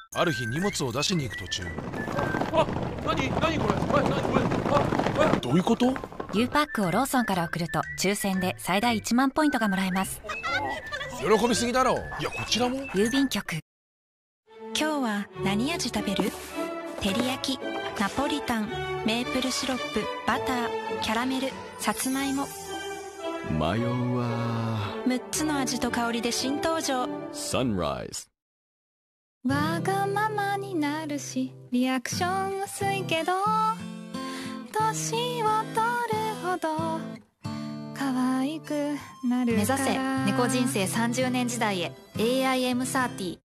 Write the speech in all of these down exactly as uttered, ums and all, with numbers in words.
ある日荷物を出しに行く途中、 あ、なになにこれ、え、なにこれ、あ、え、 どういうこと？ U パックをローソンから送ると抽選で最大いちまんポイントがもらえます。 喜びすぎだろう。いや、こちらも郵便局。今日は何味食べる？照り焼き、ナポリタン、メープルシロップ、バター、キャラメル、さつまいも。 迷うわ。 むっつの味と香りで新登場。 サンライズ。 わがままになるしリアクション薄いけど年を取るほど可愛くなるから。 目指せ猫人生さんじゅうねん時代へ エーアイエムサーティー。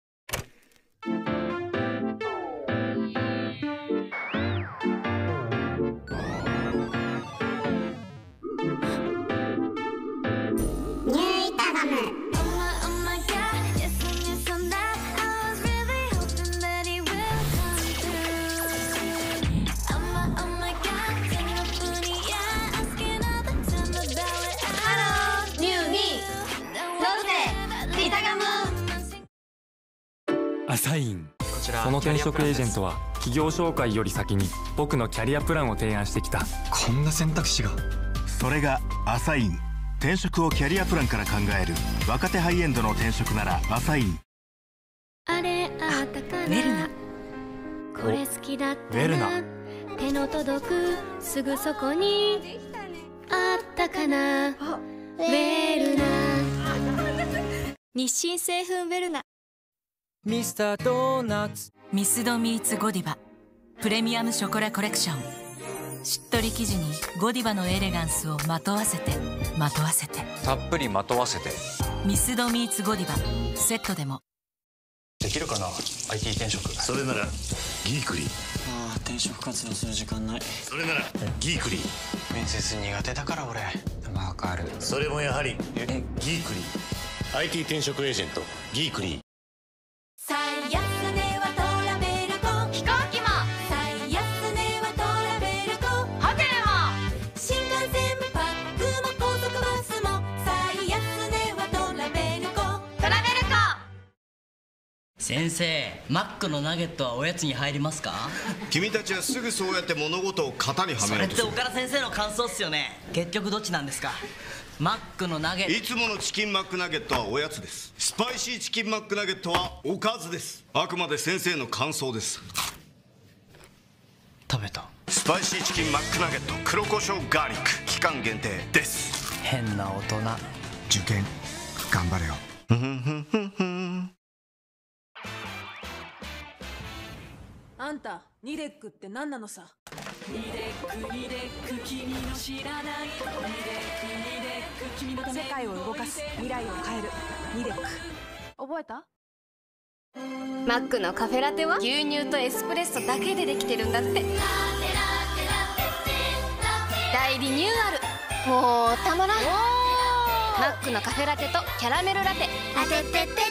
アサイン。その転職エージェントは企業紹介より先に僕のキャリアプランを提案してきた。 こんな選択肢が。 それがアサイン。転職をキャリアプランから考える若手ハイエンドの転職ならアサイン。 あれあったかな、 ウェルナ。 これ好きだったな、 ウェルナ。 手の届くすぐそこにあったかな、ウェルナ。日清製粉ウェルナ。 ミスタードーナツ。 ミスドミーツゴディバプレミアムショコラコレクション。しっとり生地にゴディバのエレガンスをまとわせてまとわせてたっぷりまとわせて。 ミスドミーツゴディバセットでも。 できるかな アイティー 転職。 それならギークリ。 ああ、転職活動する時間ない。 それならギークリ。 面接苦手だから俺。わかる。 それもやはりギークリ。 アイティー 転職エージェントギークリ。 最安値はトラベルコ。飛行機も最安値はトラベルコ。ホテルも新幹線パックも高速バスも最安値はトラベルコ。トラベルコ。 先生、マックのナゲットはおやつに入りますか？ 君たちはすぐそうやって物事を型にはめようとする。 それって岡田先生の感想っすよね。結局どっちなんですか？マックのナゲット。 いつものチキンマックナゲットはおやつです。スパイシーチキンマックナゲットはおかずです。あくまで先生の感想です。 食べた。 スパイシーチキンマックナゲット黒胡椒ガーリック期間限定です。 変な大人。 受験頑張れよ。 あんたニデックって何なのさ。ニデックニデック君の知らない。ニデックニデック君のため。世界を動かす未来を変えるニデック。覚えた？ マックのカフェラテは牛乳とエスプレッソだけでできてるんだって。大リニューアル。もうたまらん。マックのカフェラテとキャラメルラテ。あてててて。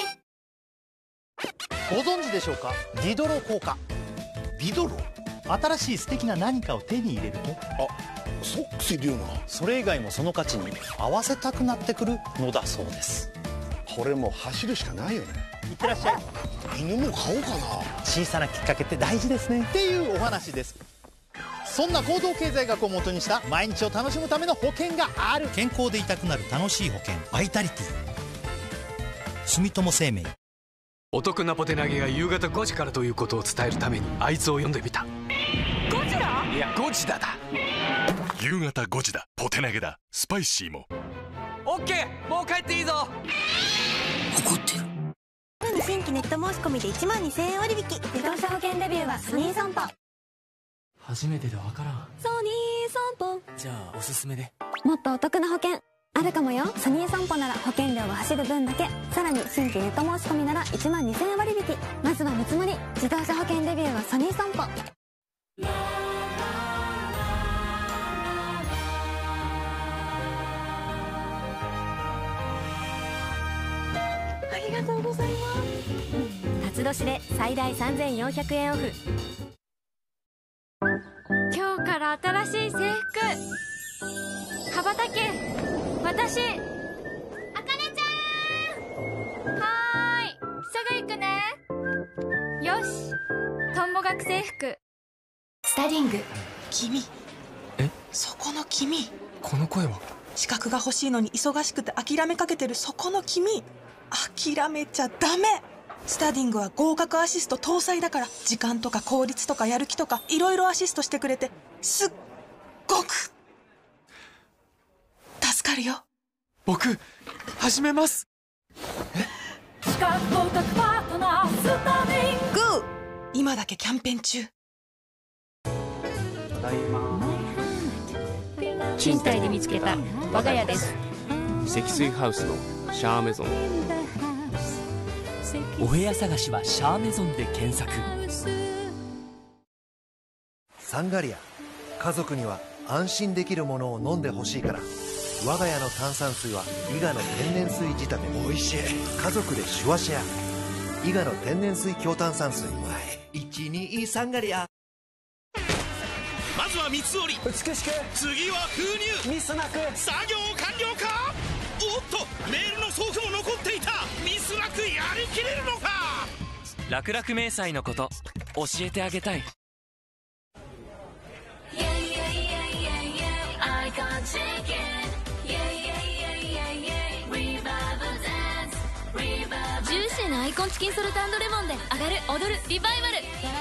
ご存知でしょうか、ディドロ効果。 ディドロ。 新しい素敵な何かを手に入れると、 あ、ソックスいるよな。 それ以外もその価値に合わせたくなってくるのだそうです。 これもう走るしかないよね。 いってらっしゃい。 犬も飼おうかな。 小さなきっかけって大事ですねっていうお話です。そんな行動経済学をもとにした毎日を楽しむための保険がある。健康でいたくなる楽しい保険、バイタリティ。住友生命。 お得なポテ投げが夕方ごじからということを伝えるためにあいつを読んでみた。 ゴジラ？ いや、ゴジダだ。 夕方ごじだ。ポテ投げだ。スパイシーも。 オッケー、もう帰っていいぞ。 怒ってる。 新規ネット申し込みでいちまんにせんえん割引。自動車保険デビューはソニー損保。 初めてでわからん。 ソニー損保。 じゃあおすすめで。 もっとお得な保険あるかもよ。ソニー損保なら保険料は走る分だけ、さらに新規ネット申し込みならいちまんにせんえん割引。まずは見積もり。自動車保険デビューはソニー損保。 ありがとうございます。 辰年で最大さんぜんよんひゃくえんオフ。 今日から新しい制服。羽ばたけ私。あかねちゃん。はーい、すぐ行くね。 よしトンボ学生服。 スタディング。 君。 え？ そこの君。 この声は。 資格が欲しいのに忙しくて諦めかけてるそこの君。諦めちゃダメ。スタディングは合格アシスト搭載だから、時間とか効率とかやる気とかいろいろアシストしてくれて、すっごく助かるよ。 僕始めます。 資格合格パートナースタディング。 グー。今だけキャンペーン中。 ただいま。 賃貸で見つけた我が家です。 積水ハウスのシャーメゾン。 お部屋探しはシャーメゾンで検索。 サンガリア、家族には安心できるものを飲んでほしいから、我が家の炭酸水は伊賀の天然水仕立て。おいしい。家族でシュワシェア、伊賀の天然水強炭酸水。いちにサンガリア。 まずは三つ折り、 美しく。 次は封入、 ミスなく。 作業完了か。おっと、メールの送付も残っていた。ミスなくやりきれるのか。 楽々明細のこと教えてあげたい。 ジューシーなアイコンチキンソルト&レモンで上がる踊るリバイバル。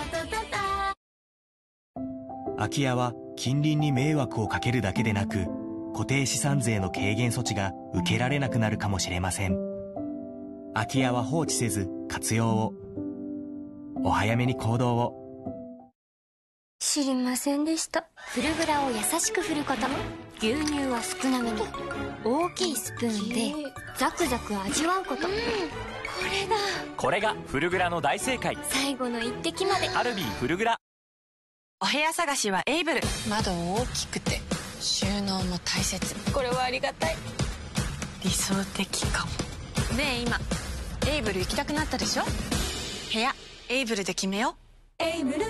空き家は近隣に迷惑をかけるだけでなく、固定資産税の軽減措置が受けられなくなるかもしれません。空き家は放置せず活用を。お早めに行動を。 知りませんでした。フルグラを優しく振ること。牛乳は少なめに、大きいスプーンでザクザク味わうこと。うん、これだ。 これがフルグラの大正解。 最後の一滴まで。 カルビーフルグラ。 お部屋探しはエイブル。 窓大きくて収納も大切。これはありがたい。理想的かも。ねえ、今エイブル行きたくなったでしょ。部屋エイブルで決めよう。エイブル。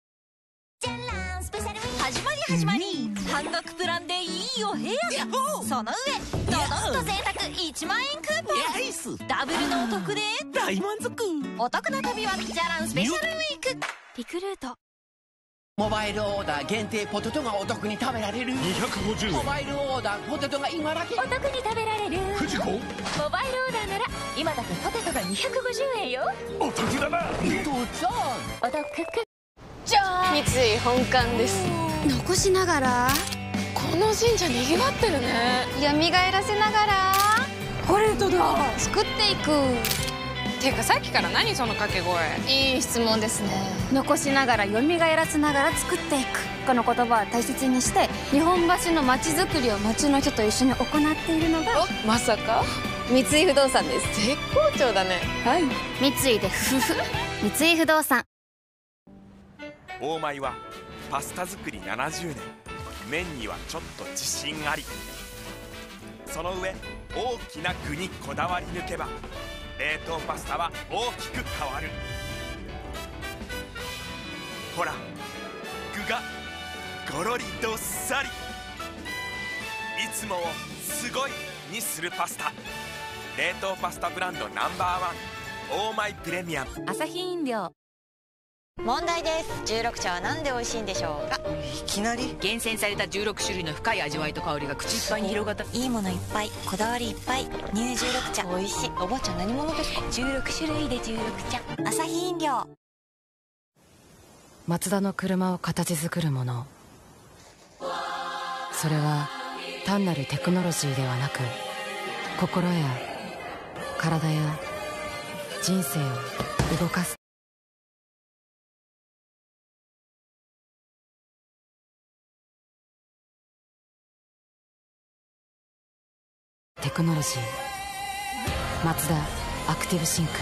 始まり始まり、半額プランでいいお部屋が。その上ドドンと贅沢いちまん円クーポン。ダブルのお得で大満足。お得な旅はじゃらんスペシャルウィーク。リクルート。 モバイルオーダー限定ポテトがお得に食べられる。にひゃくごじゅうえん。モバイルオーダーポテトが今だけお得に食べられる。 フジコ。モバイルオーダーなら今だけポテトがにひゃくごじゅうえんよ。 お得だな。どうぞ。 お得く。 じゃあ三井本館です。 残しながらこの神社にぎわってるね。 蘇らせながらコレドだ。 作っていく。 てかさっきから何その掛け声。 いい質問ですね。残しながら蘇らせながら作っていく、この言葉を大切にして日本橋の街づくりを街の人と一緒に行っているのが、 まさか三井不動産です。 絶好調だね。 はい、三井で夫婦。三井不動産。 大米はパスタ作りななじゅうねん、麺にはちょっと自信あり。その上大きな具にこだわり抜けば冷凍パスタは大きく変わる。ほら具がゴロリどっさり。いつもをすごいにするパスタ。冷凍パスタブランドナンバーワン、オーマイプレミアム。 アサヒ飲料。 問題です。じゅうろく茶はなんで美味しいんでしょうか。 いきなり。 厳選されたじゅうろく種類の深い味わいと香りが口いっぱいに広がった。 いいものいっぱい、こだわりいっぱい、ニューじゅうろく茶。美味しい。おばあちゃん何者ですか。じゅうろく種類でじゅうろく茶。アサヒ飲料。 マツダの車を形作るもの、それは単なるテクノロジーではなく、心や体や人生を動かすテクノロジー。マツダアクティブシンク。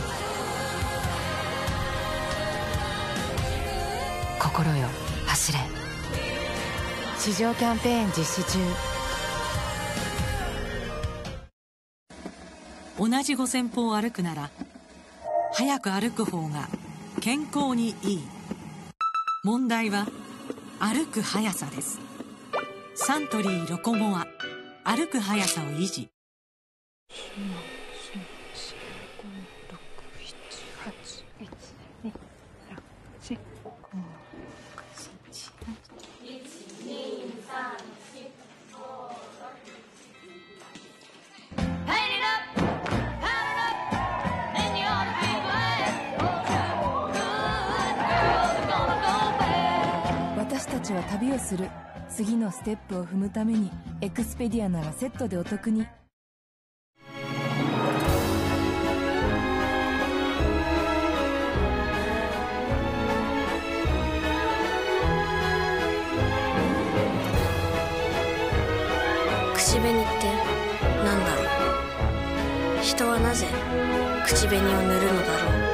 心よ走れ。市場キャンペーン実施中。 同じごせん歩を歩くなら早く歩く方が健康にいい。問題は歩く速さです。サントリーロコモア、歩く速さを維持。よん、ご、ろく、なな、はち、 は旅をする。次のステップを踏むためにエクスペディアならセットでお得に。 口紅って何だろう。人はなぜ口紅を塗るのだろう。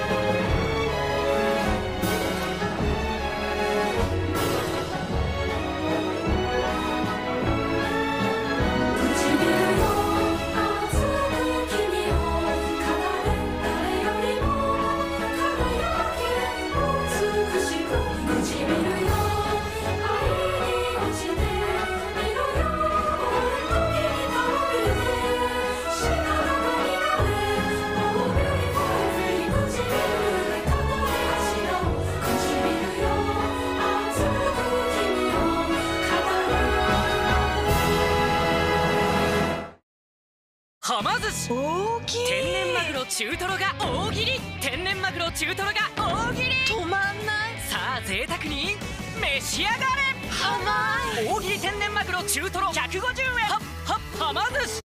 はま寿司大きい天然マグロ中トロが大切り。天然マグロ中トロが大切り。止まんない。さあ贅沢に召し上がれ。甘い。大切り天然マグロ中トロひゃくごじゅうえん。はっはっはま寿司。